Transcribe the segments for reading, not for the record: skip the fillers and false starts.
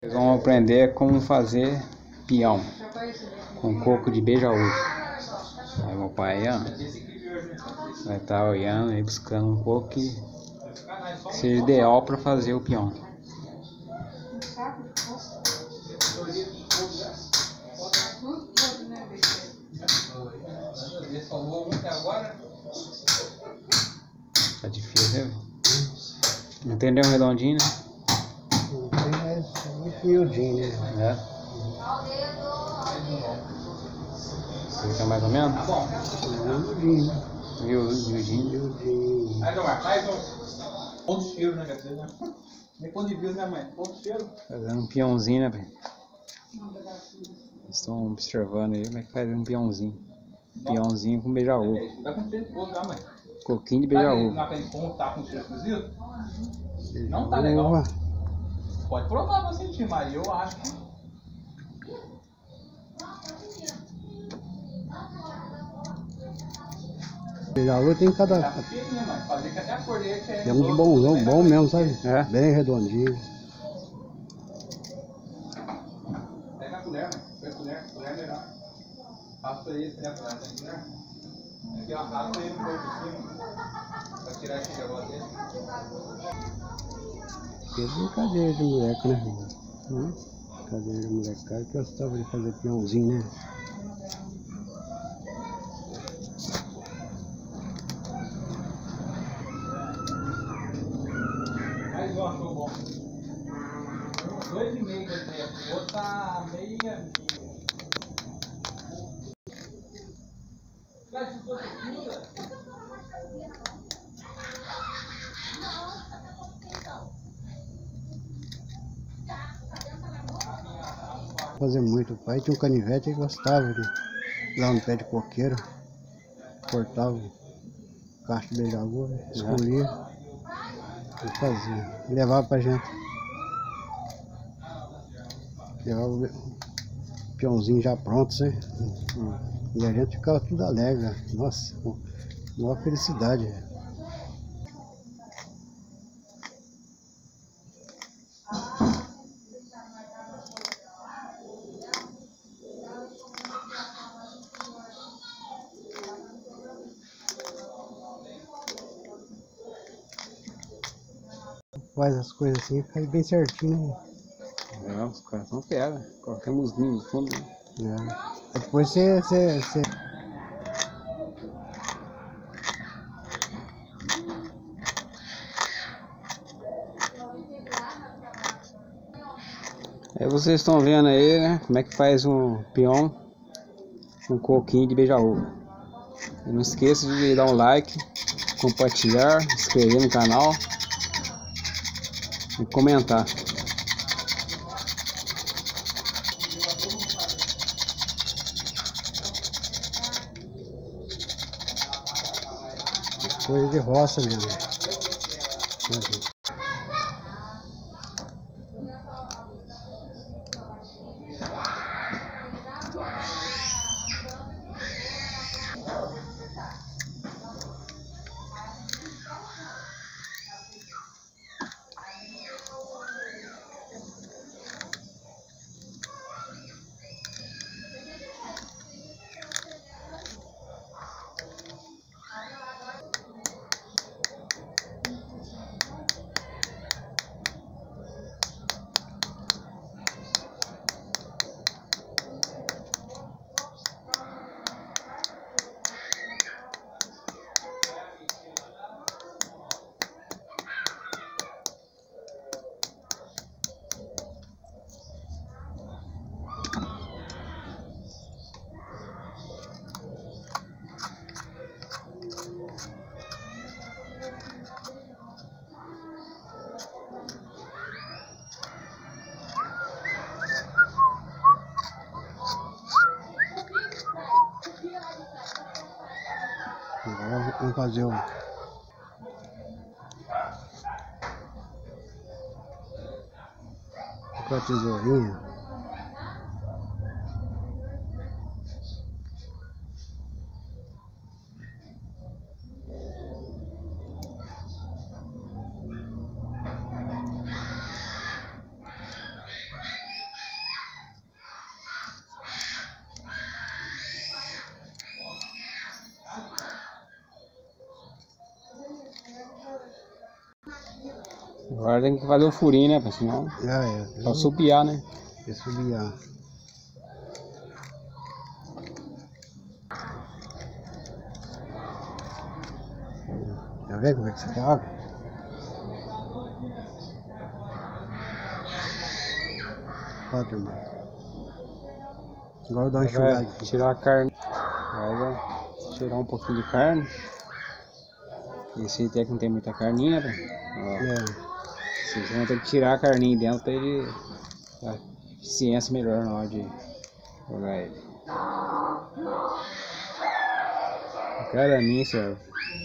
Vocês vão aprender como fazer peão com coco de beija-uva. Aí meu pai vai estar olhando e buscando um coco que seja ideal para fazer o peão. Tá difícil, né? Não entendeu um redondinho, né? Não tem mais muito miudinho, né? Fica mais ou menos? Miudinho. Miudinho. Aí, Tomar, faz um ponto de cheiro, né, Gabriel? Nem ponto de views, né, mãe? Ponto de cheiro. Fazendo um peãozinho, né, velho? Estão observando aí como é que faz um peãozinho. Peãozinho com beija-uva. Vai com cheiro de pouco, né, mãe? Coquinho de beija-uva. Não aprende como tá com cheiro cozido? Não tá legal. Pode provar pra sentir, mas eu acho que... Beija-uva tem cada... Fazer que até a cor dele que é... Tem uns bonzão, bom mesmo, sabe? É? Bem redondinho. Pega a colher, mãe. Pega a colher. Colher é melhor. Passa pra ele, pega a colher. Tem colher? Aqui, ó. Passa ele um pouco por cima. Pra tirar esse negócio dele. Que brincadeira de moleque, né, irmão? Brincadeira de molecada que eu gostava de fazer peãozinho, né? Mais um achou bom. 2,5 de tempo. O outro tá meia. Fazer muito. O pai tinha um canivete e gostava de ir lá no pé de coqueiro, cortava o cacho de beija-uva, escolhia e fazia. Levava pra gente. Levava o peãozinho já pronto, né? E a gente ficava tudo alegre. Nossa, uma felicidade. Faz as coisas assim, faz bem certinho. É, os caras são fera. Qualquer musguinho no fundo. Né? Depois você... Aí vocês estão vendo aí, né? Como é que faz um peão com coquinho de beija-uva. Não esqueça de dar um like, compartilhar, se inscrever no canal e comentar. Coisa de roça mesmo. Agora vamos fazer o com a tesourinha. Agora tem que fazer o furinho, né? Porque senão. Pra supiar, né? Pra subiar. Tá vendo como é que você quer água? Ó, turma. Agora eu dou uma enxugada aqui. Tirar a carne. Vai tirar um pouquinho de carne. Esse até que não tem muita carninha, né? Vocês vão ter que tirar a carninha dentro pra ele dar eficiência melhor na hora de jogar ele. Caraminho serve.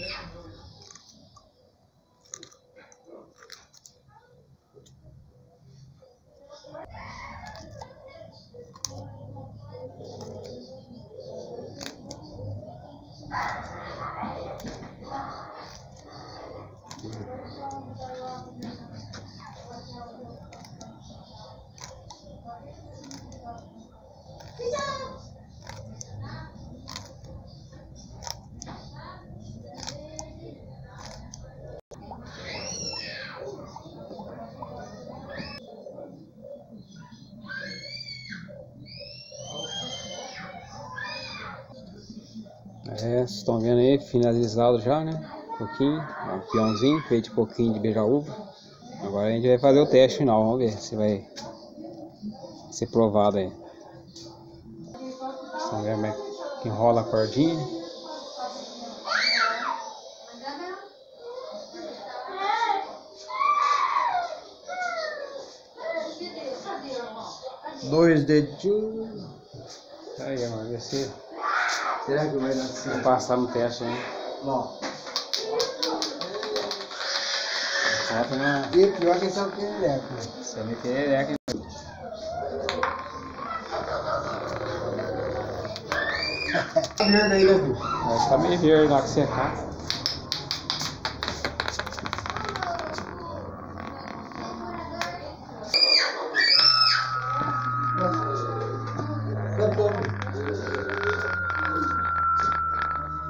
Vocês estão vendo aí, finalizado já, né? Um pouquinho, um peãozinho feito de pouquinho de beija-uva. Agora a gente vai fazer o teste final, vamos ver se vai ser provado aí. Estão vendo como é que enrola a cordinha. Dois dedinhos. Aí, vamos ver se Será que vai dar certo? vai passar no teste aí. Ó. E pior que esse é o perereco. você me perereca. Verde aí, né, filho? Vai ficar meio verde lá que secar.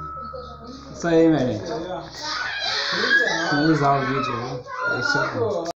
Isso aí, minha gente. Finalizar o vídeo aí.